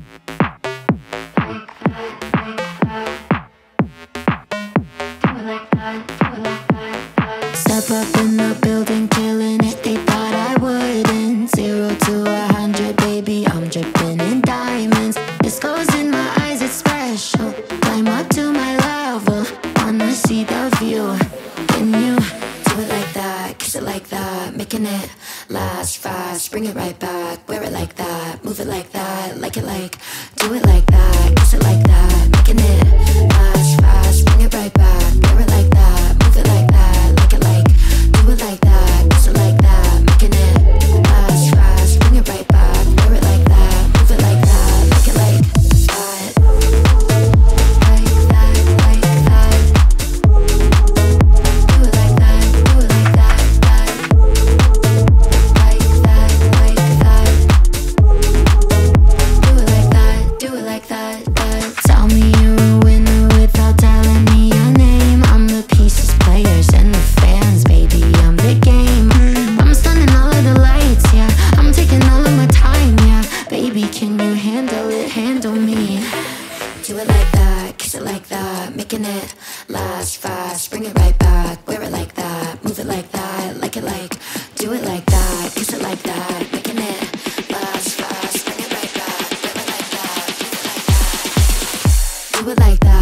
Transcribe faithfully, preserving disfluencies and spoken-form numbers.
Step up in the building, killing it, they thought I wouldn't. Zero to a hundred, baby, I'm dripping in diamonds. This goes in my eyes, it's special. Climb up to my level, wanna see the view. Can you do it like that, kiss it like that, making it last fast, bring it right back. Wear it like that, move it like that, like it like. Do it like that, kiss it like that, making it last fast, bring it right back. Wear it like that, move it like that, like it like. Do it like that, kiss it like that, making it last fast, bring it right back. Wear it like that, move it like that, like it like that. Like that, like that. Do it like that, do it like that, that. Like that, like that. Do it like that, do it like that, that. Tell me you're a winner without telling me your name. I'm the pieces, players, and the fans, baby, I'm the game. I'm stunning all of the lights, yeah. I'm taking all of my time, yeah. Baby, can you handle it, handle me? Do it like that, kiss it like that, making it last fast, bring it right back. Wear it like that, move it like that, like it like. Do it like that, kiss it like that, making it last fast, bring it right back. Wear it like that, move it like that. Do it like that.